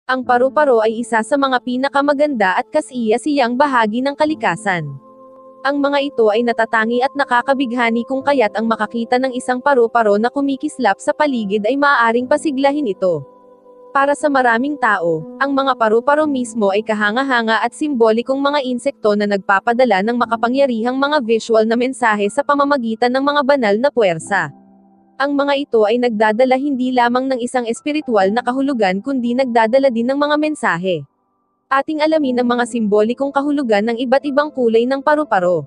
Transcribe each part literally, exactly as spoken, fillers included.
Ang paru-paro ay isa sa mga pinakamaganda at kasiyasiyang bahagi ng kalikasan. Ang mga ito ay natatangi at nakakabighani kung kaya't ang makakita ng isang paru-paro na kumikislap sa paligid ay maaaring pasiglahin ito. Para sa maraming tao, ang mga paru-paro mismo ay kahanga-hanga at simbolikong mga insekto na nagpapadala ng makapangyarihang mga visual na mensahe sa pamamagitan ng mga banal na puwersa. Ang mga ito ay nagdadala hindi lamang ng isang espiritual na kahulugan kundi nagdadala din ng mga mensahe. Ating alamin ang mga simbolikong kahulugan ng iba't ibang kulay ng paru-paro.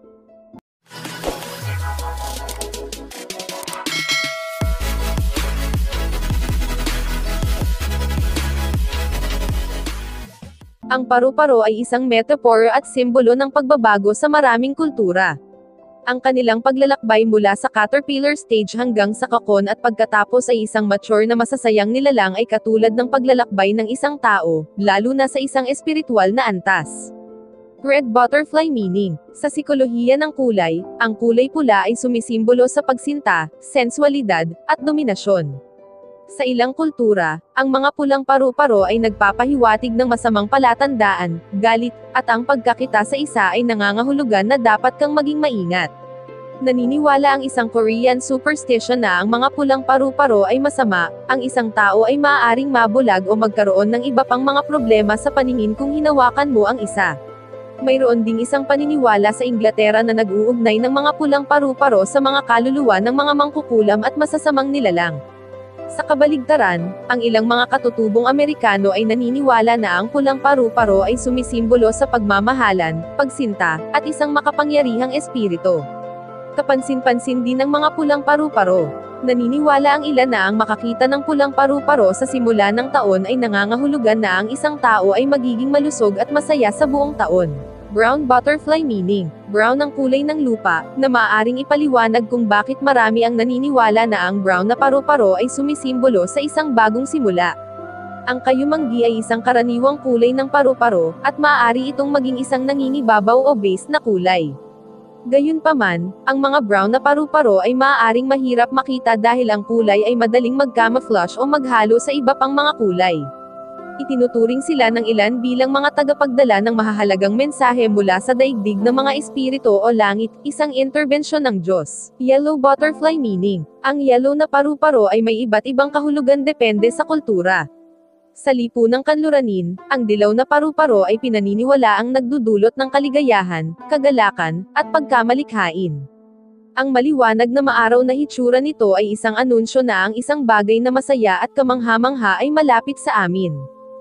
Ang paru-paro ay isang metaphor at simbolo ng pagbabago sa maraming kultura. Ang kanilang paglalakbay mula sa caterpillar stage hanggang sa cocoon at pagkatapos ay isang mature na masasayang nilalang ay katulad ng paglalakbay ng isang tao, lalo na sa isang espiritual na antas. Red butterfly meaning. Sa sikolohiya ng kulay, ang kulay pula ay sumisimbolo sa pagsinta, sensualidad, at dominasyon. Sa ilang kultura, ang mga pulang paru-paro ay nagpapahiwatig ng masamang palatandaan, galit, at ang pagkakita sa isa ay nangangahulugan na dapat kang maging maingat. Naniniwala ang isang Korean superstition na ang mga pulang paru-paro ay masama, ang isang tao ay maaaring mabulag o magkaroon ng iba pang mga problema sa paningin kung hinawakan mo ang isa. Mayroon ding isang paniniwala sa Inglaterra na nag-uugnay ng mga pulang paru-paro sa mga kaluluwa ng mga mangkukulam at masasamang nilalang. Sa kabaligtaran, ang ilang mga katutubong Amerikano ay naniniwala na ang pulang paru-paro ay sumisimbolo sa pagmamahalan, pagsinta, at isang makapangyarihang espiritu. Kapansin-pansin din ng mga pulang paru-paro. Naniniwala ang ilan na ang makakita ng pulang paru-paro sa simula ng taon ay nangangahulugan na ang isang tao ay magiging malusog at masaya sa buong taon. Brown butterfly meaning. Brown ang kulay ng lupa, na maaaring ipaliwanag kung bakit marami ang naniniwala na ang brown na paru-paro ay sumisimbolo sa isang bagong simula. Ang kayumanggi ay isang karaniwang kulay ng paru-paro, at maaari itong maging isang nangingibabaw o base na kulay. Gayunpaman, ang mga brown na paru-paro ay maaaring mahirap makita dahil ang kulay ay madaling mag-camouflage o maghalo sa iba pang mga kulay. Itinuturing sila ng ilan bilang mga tagapagdala ng mahahalagang mensahe mula sa daigdig ng mga espiritu o langit, isang interbensyon ng Diyos. Yellow butterfly meaning. Ang yellow na paru-paro ay may iba't ibang kahulugan depende sa kultura. Sa lipunang kanluranin, ang dilaw na paru-paro ay pinaniniwala ang nagdudulot ng kaligayahan, kagalakan, at pagkamalikhain. Ang maliwanag na maaraw na hitsura nito ay isang anunsyo na ang isang bagay na masaya at kamangha-mangha ay malapit sa amin.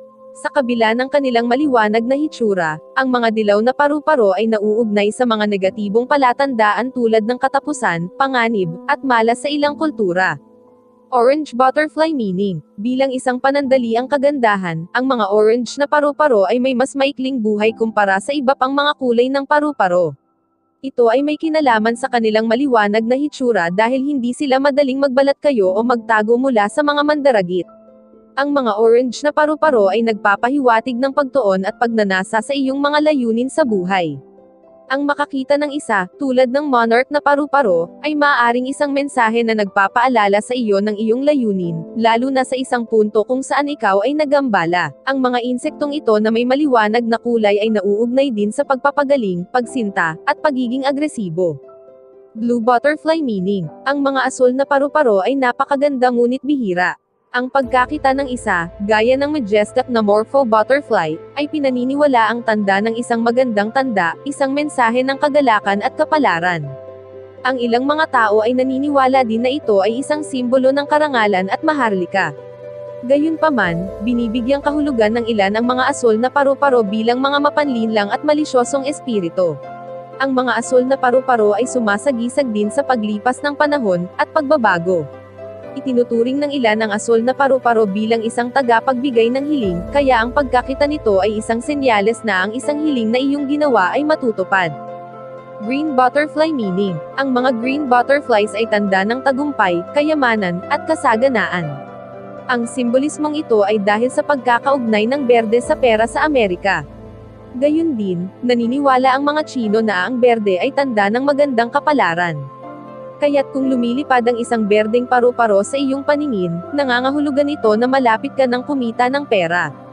Sa kabila ng kanilang maliwanag na hitsura, ang mga dilaw na paru-paro ay nauugnay sa mga negatibong palatandaan tulad ng katapusan, panganib, at malas sa ilang kultura. Orange butterfly meaning. Bilang isang panandaliang kagandahan, ang mga orange na paru-paro ay may mas maikling buhay kumpara sa iba pang mga kulay ng paru-paro. Ito ay may kinalaman sa kanilang maliwanag na hitsura dahil hindi sila madaling magbalat kayo o magtago mula sa mga mandaragit. Ang mga orange na paru-paro ay nagpapahiwatig ng pagtuon at pagnanasa sa iyong mga layunin sa buhay. Ang makakita ng isa, tulad ng monarch na paru-paro, ay maaaring isang mensahe na nagpapaalala sa iyo ng iyong layunin, lalo na sa isang punto kung saan ikaw ay nagambala. Ang mga insektong ito na may maliwanag na kulay ay nauugnay din sa pagpapagaling, pagsinta, at pagiging agresibo. Blue butterfly meaning. Ang mga asul na paru-paro ay napakaganda ngunit bihira. Ang pagkakita ng isa, gaya ng majestic na morpho butterfly, ay pinaniniwala ang tanda ng isang magandang tanda, isang mensahe ng kagalakan at kapalaran. Ang ilang mga tao ay naniniwala din na ito ay isang simbolo ng karangalan at maharlika. Gayunpaman, binibigyang kahulugan ng ilan ang mga asul na paru-paro bilang mga mapanlinlang at malisyosong espiritu. Ang mga asul na paru-paro ay sumasagisag din sa paglipas ng panahon, at pagbabago. Itinuturing ng ilan ang asul na paru-paro bilang isang tagapagbigay ng hiling, kaya ang pagkakita nito ay isang senyales na ang isang hiling na iyong ginawa ay matutupad. Green butterfly meaning. Ang mga green butterflies ay tanda ng tagumpay, kayamanan, at kasaganaan. Ang simbolismong ito ay dahil sa pagkakaugnay ng berde sa pera sa Amerika. Gayun din, naniniwala ang mga Tsino na ang berde ay tanda ng magandang kapalaran. Kaya't kung lumilipad ang isang berdeng paru-paro sa iyong paningin, nangangahulugan ito na malapit ka ng kumita ng pera.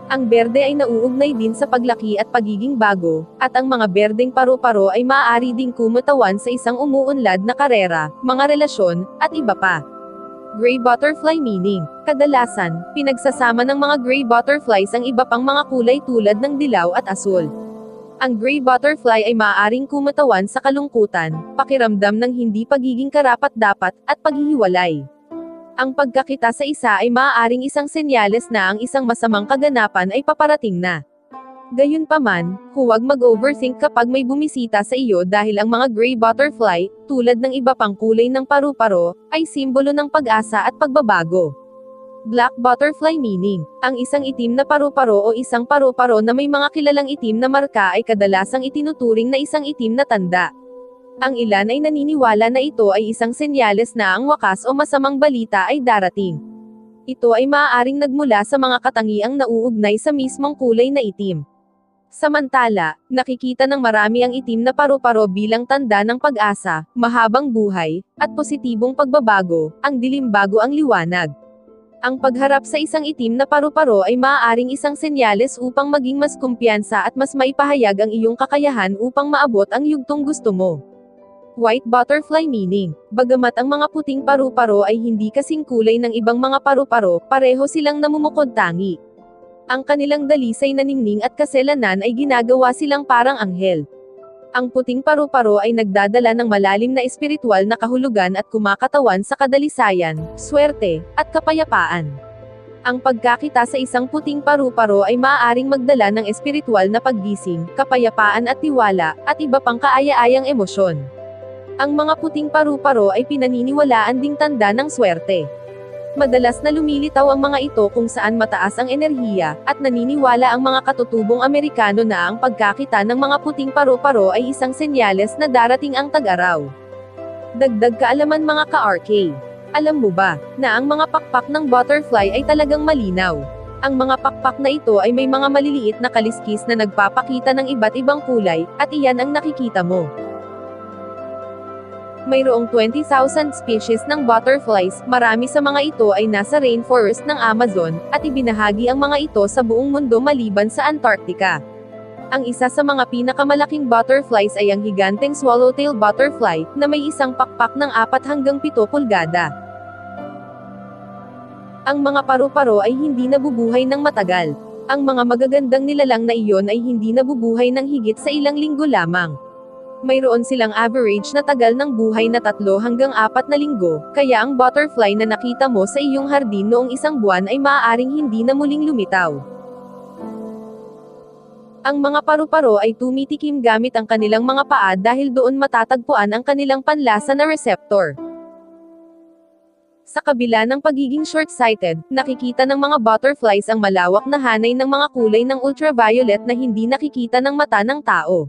Ang berde ay nauugnay din sa paglaki at pagiging bago, at ang mga berdeng paru-paro ay maaari ding kumatawan sa isang umuunlad na karera, mga relasyon, at iba pa. Gray butterfly meaning. Kadalasan, pinagsasama ng mga gray butterflies ang iba pang mga kulay tulad ng dilaw at asul. Ang gray butterfly ay maaaring kumatawan sa kalungkutan, pakiramdam ng hindi pagiging karapat-dapat, at paghihiwalay. Ang pagkakita sa isa ay maaaring isang senyales na ang isang masamang kaganapan ay paparating na. Gayunpaman, huwag mag-overthink kapag may bumisita sa iyo dahil ang mga gray butterfly, tulad ng iba pang kulay ng paru-paro, ay simbolo ng pag-asa at pagbabago. Black butterfly meaning. Ang isang itim na paru-paro o isang paru-paro na may mga kilalang itim na marka ay kadalasang itinuturing na isang itim na tanda. Ang ilan ay naniniwala na ito ay isang senyales na ang wakas o masamang balita ay darating. Ito ay maaaring nagmula sa mga katangiang nauugnay sa mismong kulay na itim. Samantala, nakikita ng marami ang itim na paru-paro bilang tanda ng pag-asa, mahabang buhay, at positibong pagbabago, ang dilim bago ang liwanag. Ang pagharap sa isang itim na paru-paro ay maaaring isang senyales upang maging mas kumpiyansa at mas maipahayag ang iyong kakayahan upang maabot ang yugtong gusto mo. White butterfly meaning. Bagamat ang mga puting paru-paro ay hindi kasing kulay ng ibang mga paru-paro, pareho silang namumukod tangi. Ang kanilang dalisay na ningning at kaselanan ay ginagawa silang parang anghel. Ang puting paru-paro ay nagdadala ng malalim na espiritual na kahulugan at kumakatawan sa kadalisayan, swerte, at kapayapaan. Ang pagkakita sa isang puting paru-paro ay maaaring magdala ng espiritual na paggising, kapayapaan at tiwala, at iba pang kaaya-ayang emosyon. Ang mga puting paru-paro ay pinaniniwalaan ding tanda ng swerte. Madalas na lumilitaw ang mga ito kung saan mataas ang enerhiya, at naniniwala ang mga katutubong Amerikano na ang pagkakita ng mga puting paru-paro ay isang senyales na darating ang tag-araw. Dagdag kaalaman mga ka-R K. Alam mo ba, na ang mga pakpak ng butterfly ay talagang malinaw? Ang mga pakpak na ito ay may mga maliliit na kaliskis na nagpapakita ng iba't ibang kulay, at iyan ang nakikita mo. Mayroong twenty thousand species ng butterflies, marami sa mga ito ay nasa rainforest ng Amazon, at ibinahagi ang mga ito sa buong mundo maliban sa Antarctica. Ang isa sa mga pinakamalaking butterflies ay ang higanteng swallowtail butterfly, na may isang pakpak ng apat hanggang pito pulgada. Ang mga paru-paro ay hindi nabubuhay ng matagal. Ang mga magagandang nilalang na iyon ay hindi nabubuhay ng higit sa ilang linggo lamang. Mayroon silang average na tagal ng buhay na tatlo hanggang apat na linggo, kaya ang butterfly na nakita mo sa iyong hardin noong isang buwan ay maaaring hindi na muling lumitaw. Ang mga paru-paro ay tumitikim gamit ang kanilang mga paa dahil doon matatagpuan ang kanilang panlasa na receptor. Sa kabila ng pagiging short-sighted, nakikita ng mga butterflies ang malawak na hanay ng mga kulay ng ultraviolet na hindi nakikita ng mata ng tao.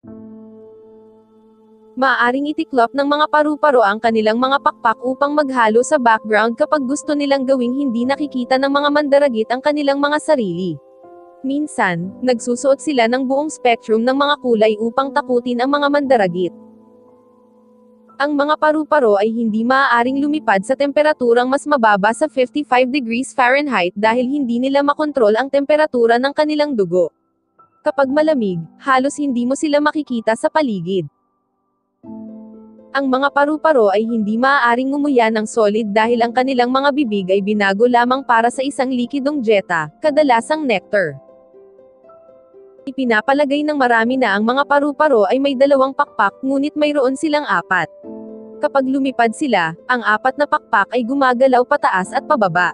Maaaring itiklop ng mga paru-paro ang kanilang mga pakpak upang maghalo sa background kapag gusto nilang gawing hindi nakikita ng mga mandaragit ang kanilang mga sarili. Minsan, nagsusuot sila ng buong spectrum ng mga kulay upang takutin ang mga mandaragit. Ang mga paru-paro ay hindi maaaring lumipad sa temperaturang mas mababa sa fifty-five degrees Fahrenheit dahil hindi nila makontrol ang temperatura ng kanilang dugo. Kapag malamig, halos hindi mo sila makikita sa paligid. Ang mga paru-paro ay hindi maaaring ngumuya ng solid dahil ang kanilang mga bibig ay binago lamang para sa isang likidong jeta, kadalasang nectar. Ipinapalagay ng marami na ang mga paru-paro ay may dalawang pakpak, ngunit mayroon silang apat. Kapag lumipad sila, ang apat na pakpak ay gumagalaw pataas at pababa.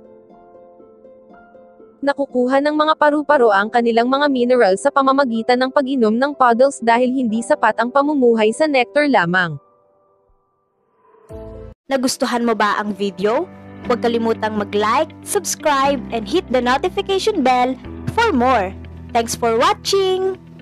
Nakukuha ng mga paru-paro ang kanilang mga mineral sa pamamagitan ng pag-inom ng puddles dahil hindi sapat ang pamumuhay sa nectar lamang. Nagustuhan mo ba ang video? Huwag kalimutang mag-like, subscribe, and hit the notification bell for more. Thanks for watching!